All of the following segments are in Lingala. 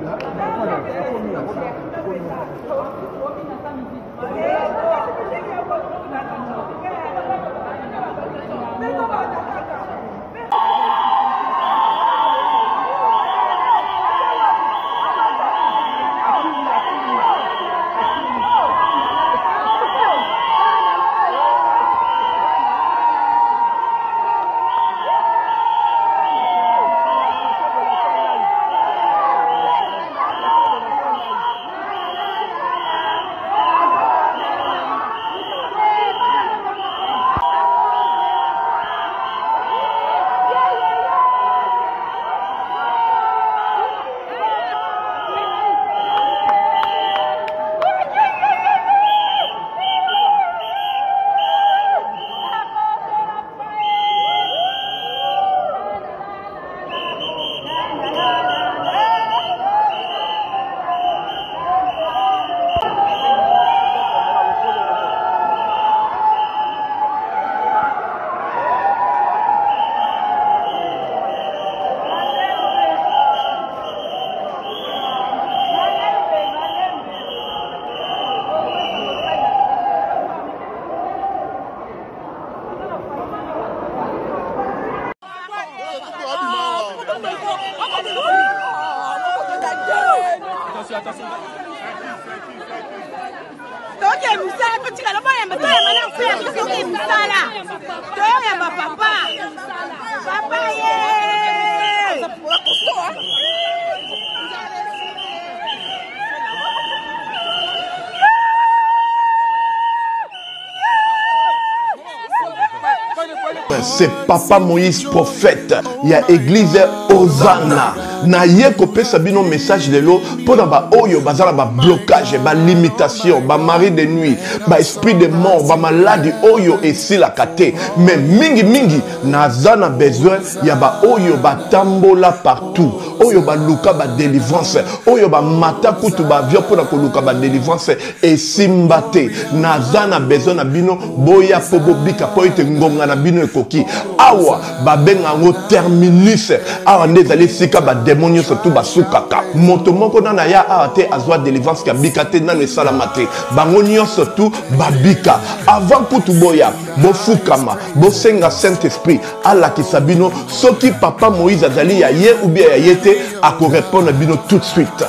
C'est Papa Moïse prophète. Il y a église Hosanna. Na ye kopé sabino message de l'eau pour ba oyo bazala ba blocage, ba limitation, ba mari de nuit, ba esprit de mort, ba maladie oyo et si la kate. Mais mingi nazana besoin ya ba oyo ba tambola partout. Oyo ba luka ba délivrance, oyo ba mata kutu ba vio pour na luka ba délivrance et simbate. Nazana besoin na bino boya pobo bika po ite ngonga na bino ekoki. Awa ba benga ngo terminus. Awa ndezali sika ba démonios surtout basukaka moto moko na ya ate azwa délivrance ka bikate na ne salamate bangonio surtout babika avant kutu boya bofukama bosenga Saint-Esprit ala kisabino soki Papa Moïse azali ya ye ou bien ya yete ako répondre bino tout de suite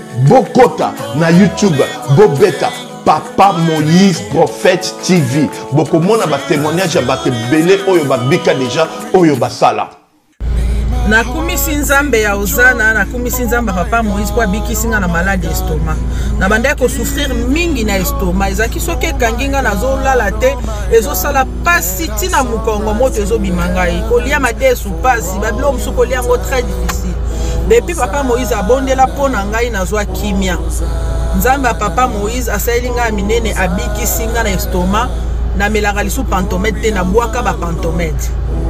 bokota na YouTube bobeta Papa Moïse prophète TV boko mona ba témoignage ba te belé oyo babika déjà oyo basala. Nakumisi nzambe ya Hosanna, nakumisi nzambe Papa Moïse kwa biki singa na malade estomac. Na banda ko souffrir mingi na estomac. Ezaki soke kanginga na zo lala te, ezo sala pasi tina mukongo moto ezo bimangai. Kolia mate sou pasi, bablo msu kolia ngo très difficile. Depuis Papa Moïse abondela pona ngai na zo kimia. Nzambe Papa Moïse asayilinga minene abiki singa na estomac, na melaka lisu pantomètre te na boaka ba pantomètre.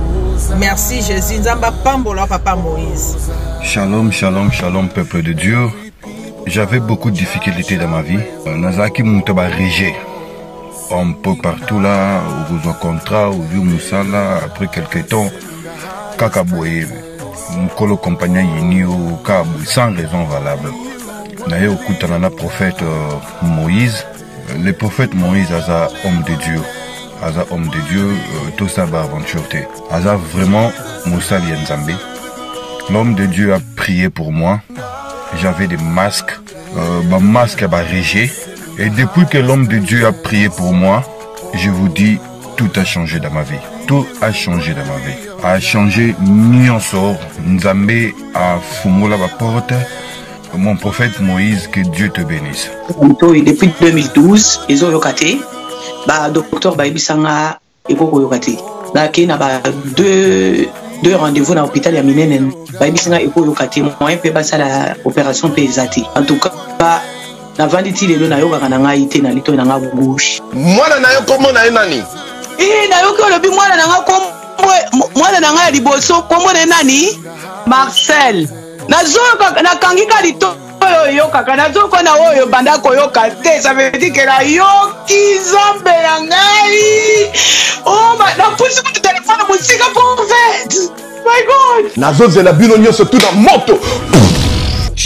Merci Jésus, Nzamba Pambola Papa Moïse. Shalom, shalom, shalom peuple de Dieu. J'avais beaucoup de difficultés dans ma vie. Nazaki Moutaba Régé. Un peu partout là, où vous en contrat, où vous Moussala, après quelques temps, Kakaboué, Mkolo compagnon Yini ou Kabou, sans raison valable. D'ailleurs, Koutanana prophète Moïse, le prophète Moïse, Aza homme de Dieu. Aza homme de Dieu, tout ça va aventure. Aza vraiment Moussa Lienzambe. L'homme de Dieu a prié pour moi. J'avais des masques, ma masque a régé. Et depuis que l'homme de Dieu a prié pour moi, je vous dis, tout a changé dans ma vie. Tout a changé dans ma vie. A changé Nyonsor, Nzambe a fumola la porte. Mon prophète Moïse, que Dieu te bénisse. Depuis 2012, ils ont yokate. Bah docteur ba ibisanga ekoko yokate. Ba kena ba deux rendez-vous dans l'hôpital ya minene. Ba ibisanga ekoko yokate. Moi pe ba sala opération pesate. En tout cas, na vanditi lelo na yoka kana ngai te na lito na nga bouche. Mwana na yo komo na nani? Na yo ko lobi mwana na nga komo mwana na nga liboso komo na nani? Marcel. Nazo na kangika lito yo kaka nazo ko na oyo banda ko yo kate ça veut dire que la yoki zombe ya ngai. Oh ma na pusi ko téléphone musika prophète. My God. Nazo zela bino nyoso tout na moto. Chez Dr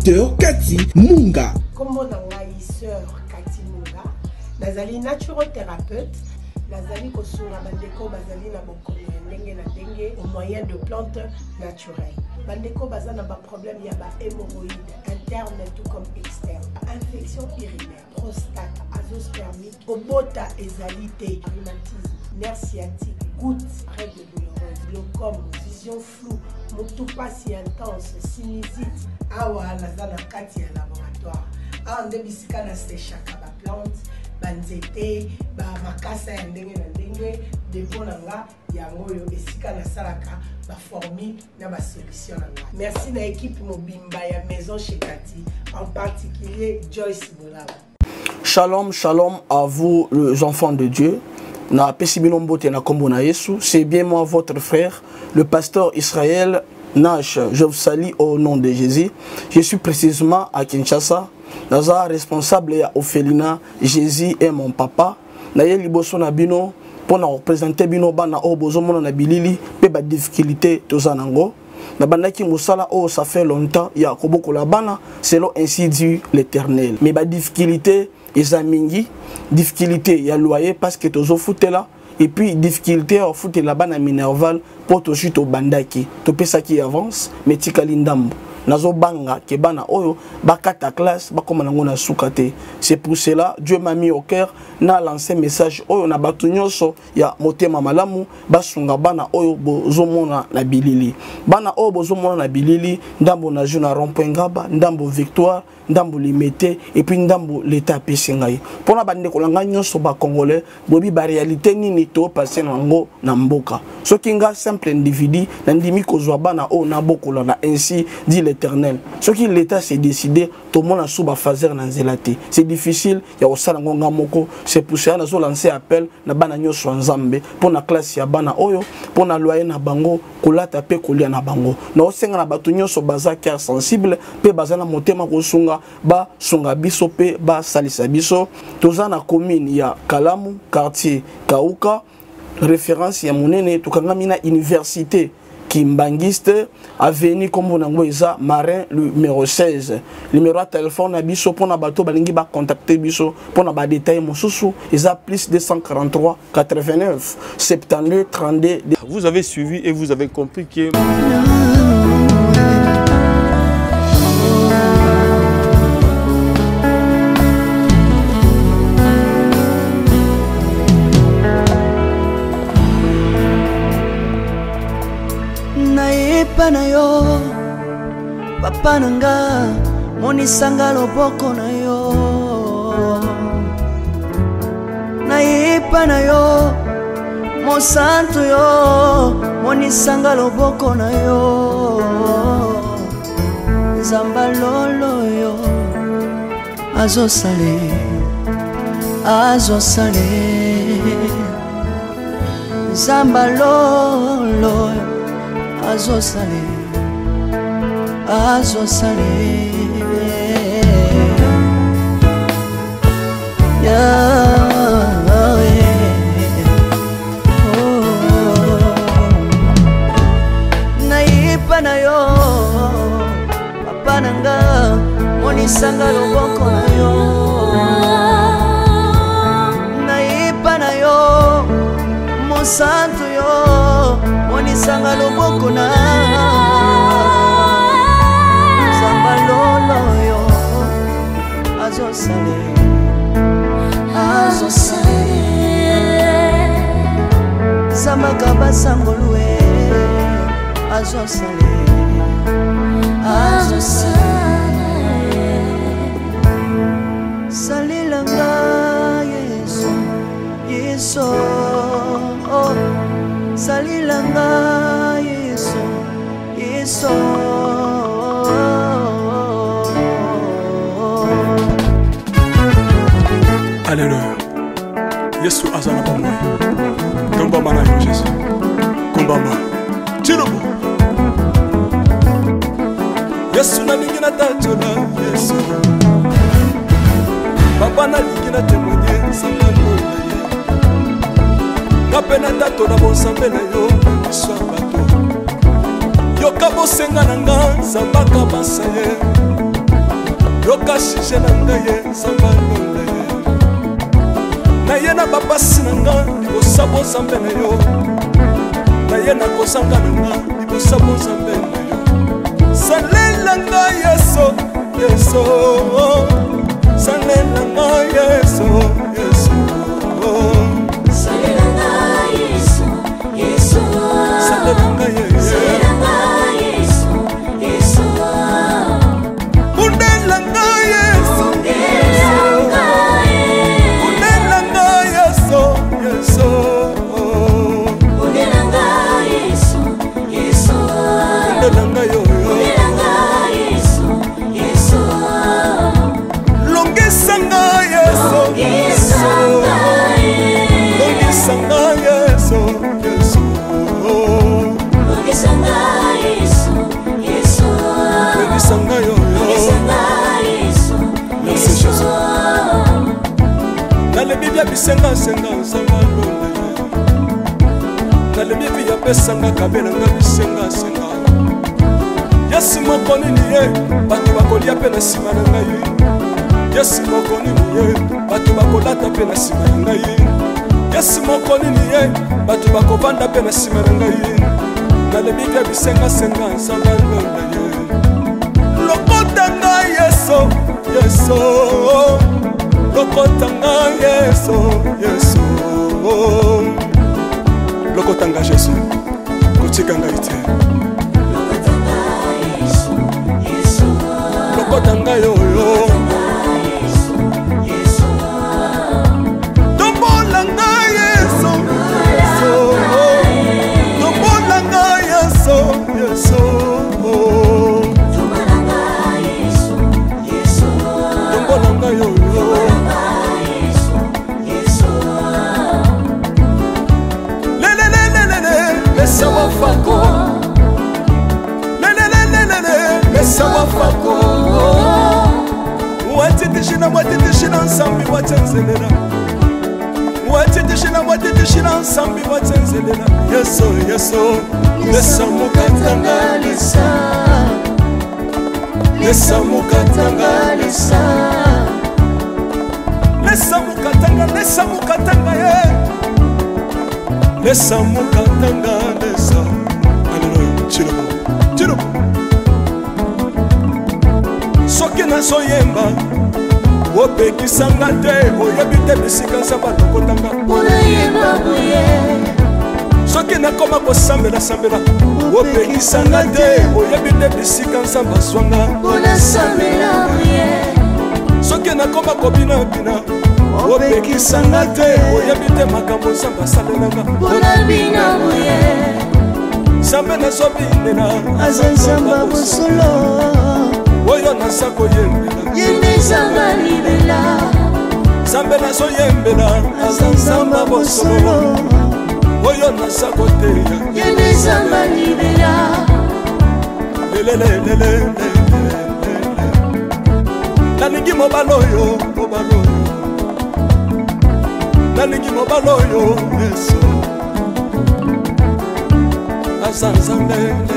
Docteur Cathy Munga. Comme on a sœur Cathy Munga, nazali naturothérapeute, nazali kosunga bandeko bazali na bokono ndenge na ndenge au moyen de plantes naturelles. Bandeko bazana ba problème ya ba hémorroïdes interne tout comme externe, infection urinaire, prostate, azoospermie, obota ezalité, rhumatisme, nerf sciatique, gouttes, règles douloureuses, glaucome, vision floue, motupa si intense, sinusite, awa nazana kati ya laboratoire. Awa ndebisika na sechaka ba plante, banzete, ba makasa ya ndenge na ndenge, depo nanga yango yo esika na salaka ba formule na ba solution nanga. Merci na équipe mobimba ya maison chez Cathy, en particulier Joyce Boulaba. Shalom, shalom à vous les enfants de Dieu. Na Pesibilombo na kombo na Yesu, c'est bien moi votre frère, le pasteur Israël Nash. Je vous salue au nom de Jésus. Je suis précisément à Kinshasa. Naza responsable ya Ophelina, Jésus est mon papa. Na ye liboso na bino pour représenter bino bana o bozomona na bilili pe ba difficulté tozanango. Na bandaki musala oh ça fait longtemps ya koboko la bana selon ainsi dit l'Éternel. Mais ba difficulté ezamingi, difficulté ya loyer parce que tozo foutela et puis difficulté au foot la bana minerval pour to chute au bandaki. To pesa qui avance mais tikali ndambo. Nazo banga ke bana oyo bakata classe bakoma nango na sukate. C'est pour cela Dieu m'a mis au cœur na lancé message oyo na batu nyonso ya motema malamu basunga bana oyo bozomona na bilili. Bana oyo bozomona na bilili ndambo na juna rond-point Ngaba, ndambo Victoire, ndambo Limete et puis ndambo l'état pesingai. Pona bande kolanga nyonso ba congolais bobi ba réalité nini to passer nango na mboka. Soki nga simple individu na ndimi kozwa bana oyo na bokola na ainsi dit l'Éternel. Ce qui l'État s'est décidé, tout le monde a sous fazer na nzelate. C'est difficile, il y a aussi ngonga moko. C'est pour ça que nous lancé appel na bana nyoso nzambe pour na classe ya bana oyo, pour na loyer na bango, kolata pe kolia na bango. Na osenga na batu nyoso baza cœur sensible, pe baza na motema kosunga ba sunga biso pe ba salisa biso. Toza na commune ya Kalamu, quartier Kauka, référence ya monene tukangami na université Kimbangiste, avenue comme on a Marin numéro 16. Numéro de téléphone à biso pour na bateau balingi ba contacter biso pour na ba détail mosusu isa plus 243 89 72 32. Vous avez suivi et vous avez compris que na yo papa nanga monisanga loboko na yo naipa na yo mosantu yo monisanga loboko na yo zamba lolo yo azosale zamba lolo azosale naipa na yo papa nanga monisanga loboko na yo naipa na yo mosantu yo monisanga loboko na zamba lolo yo azosale zamba kabasangolue azosale salilanga Yesu Yesu salilanga Yesu Yesu Alléluia. Yesu azana bamwe. Tomba mana yo Jésus. Kumbamba. Tirubu. Yesu na lingina tachola Yesu. Papa na lingina témoigner sangalo na ye. Kapena tato na bonsambe na yo Yesu abato. Yoka bosenga nanga zambaka basaye. yoka shije na ngaye nzamba londa ye na ye na bapasi na nga libosabo nzambe na yo na ye na kozanga na nga libosabo nzambe na yo salela nga yeso yeso salela nga yeso yeso salela nga yeso yeso salela nga yeso yeso undela nga yeso undela nga yeso yeso undela nga yeso yeso undela nga yo Longisanga yeso yeso Longisanga yeso yeso Longisanga yeso yeso Longisanga yo Longisanga yeso yeso Nale bibia bisenga senga sanga londa Nale bibia pesanga kabela nga bisenga senga Yesu mokoni ni ye batu bakolia pe na sima na ngai Yesu mokoni ni ye batu bakolata pe na sima na ngai Yesu mokoni ni ye batu bakovanda pe na sima na ngai Nalebi bia bisenga senga nsanga londa ye Lokota nga yeso yeso Lokota nga yeso yeso Lokota nga Yesu kotika nga ite Lokota nga yo yo Tombola nga yeso yeso Tombola nga yeso yeso Tombola nga yeso yeso Tombola nga yo yo Lesa wafako Lesa wafako Watitishina watitishina nsambi watenzelela Watitishina watitishina nsambi watenzelela Yeso yeso Lesa mukatanga lisa Lesa mukatanga lisa Lesa mukatanga ye Lesa mukatanga lesa Alléluia Chirobo Chirobo Soki nazoyemba opekisanga te oyebi te bisika nzambe alokotanga unayemba boye soki nakoma kosambela sambela opekisanga te oyebi te bisika nzambe azwanga unasambela boye soki nakoma kobinabina opekisanga te oyebi te makambo nzambe asalelanga unabina boye nzambe nazobinela aza nzambe bosolo oyo naza koyembela yende nzambe libela nzambe nazoyembela aza nzambe bosolo oyo naza koteya yende nzambe libela lelelelele nalingi mobala oyo nalingi mobala oyo yesu aza nzambe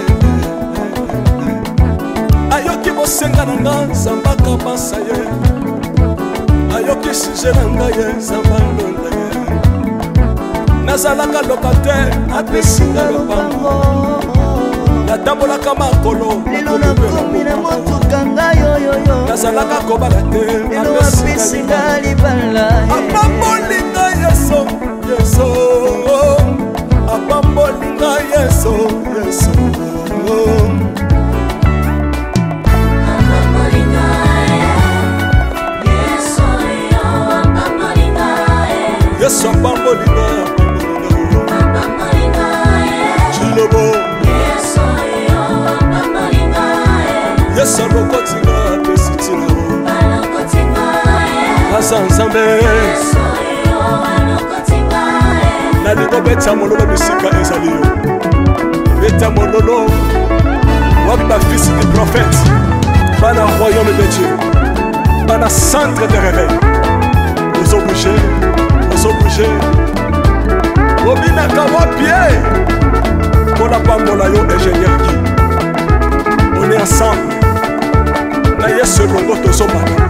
ayoki bosenga na nga nzambe akabasa ye ayoki suje na nga ye nzambe alonda ye nazalaka lokatere apesinga lopango natambolaka makolo lelo nakomi na motuka ngai oyoyo nazalaka kobala te lelo apesinga libala apambolinga yeso yeso apambolinga yeso yeso Yesu apambolinga Chilobo Yesu alokotinga pesitina Asa nzambe nalingo beta mololo bisika ezali yo beta mololo wabi bafisi des prophètes bana royaume de Dieu bana centre de réveil aux obligés obinaka wapie mpona pambola yo ingénieur qui on est ensemble na ye yesu elongo tozomata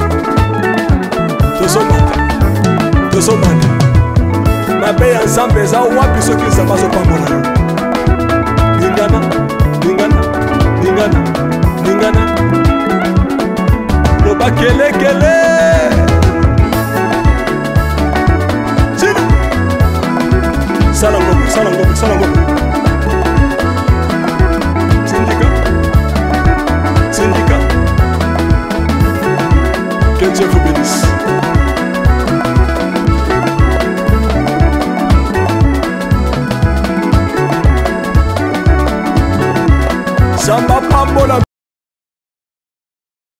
mabe ya nzambe eza wapi soki nzambe azopambola yo ningana loba kelekele sala ngombe